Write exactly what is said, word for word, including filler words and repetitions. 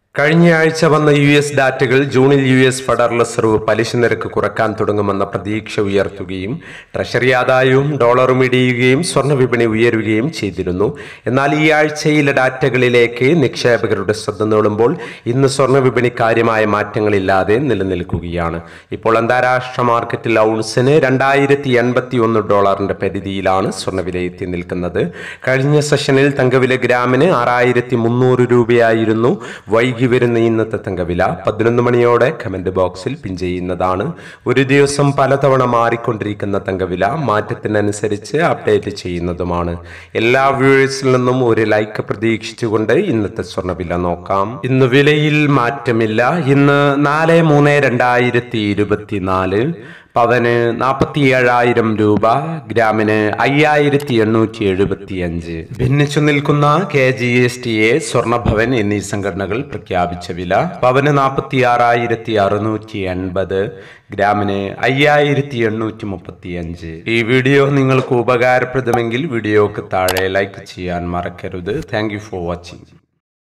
കഴിഞ്ഞയാഴ്ച വന്ന U S ഡാറ്റകൾ ജൂണിൽ യു എസ് ഫെഡറൽ റിസർവ് പലിശ നിരക്ക് കുറക്കാൻ തുടങ്ങുമെന്ന പ്രതീക്ഷ ഉയർത്തുകയും ട്രഷറി ആദായവും ഡോളറും ഇടിയുകയും സ്വർണ്ണ വിപണി ഉയരുകയും ചെയ്തിരുന്നു. എന്നാൽ ഈ ആഴ്ചയിലെ ഡാറ്റകളിലേക്ക് നിക്ഷേപകരുടെ ശ്രദ്ധ നീളുമ്പോൾ ഇന്ന് സ്വർണ്ണ വിപണി കാര്യമായ മാറ്റങ്ങളില്ലാതെ നിലനിൽക്കുകയാണ്. ഇപ്പോൾ അന്താരാഷ്ട്ര മാർക്കറ്റിൽ ഔൺസിന് രണ്ടായിരത്തി എൺപത്തി ഒന്ന് ഡോളറിന്റെ പരിധിയിലാണ് സ്വർണ്ണവില എത്തി നിൽക്കുന്നത്. കഴിഞ്ഞ സെഷനിൽ തങ്കവില ഗ്രാമിന് ആറായിരത്തി മുന്നൂറ് രൂപയായിരുന്നു. വൈകി വരുന്ന ഇന്നത്തെ തങ്കവില പതിനൊന്ന് മണിയോടെ കമന്റ് ബോക്സിൽ പിൻ ചെയ്യുന്നതാണ്. ഒരു ദിവസം പലതവണ മാറിക്കൊണ്ടിരിക്കുന്ന തങ്കവില മാറ്റത്തിനനുസരിച്ച് അപ്ഡേറ്റ് ചെയ്യുന്നതുമാണ്. എല്ലാ വ്യൂവേഴ്സിൽ നിന്നും ഒരു ലൈക്ക് പ്രതീക്ഷിച്ചുകൊണ്ട് ഇന്നത്തെ സ്വർണ്ണവില നോക്കാം. ഇന്ന് വിലയിൽ മാറ്റമില്ല. ഇന്ന് നാല് മൂന്ന് രണ്ടായിരത്തി ഇരുപത്തിനാല് പവന് നാൽപ്പത്തി ഏഴായിരം രൂപ, ഗ്രാമിന് അയ്യായിരത്തി എണ്ണൂറ്റി എഴുപത്തി അഞ്ച്. ഭിന്നിച്ചു നിൽക്കുന്ന K G S T A, Swarnabhavan എന്നീ സംഘടനകൾ പ്രഖ്യാപിച്ച വില പവന് നാൽപ്പത്തി ആറായിരത്തി അറുന്നൂറ്റി എൺപത്, ഗ്രാമിന് അയ്യായിരത്തി എണ്ണൂറ്റി മുപ്പത്തി അഞ്ച്. ഈ വീഡിയോ നിങ്ങൾക്ക് ഉപകാരപ്രദമെങ്കിൽ വീഡിയോക്ക് താഴെ ലൈക്ക് ചെയ്യാൻ മറക്കരുത്. Thank you for watching.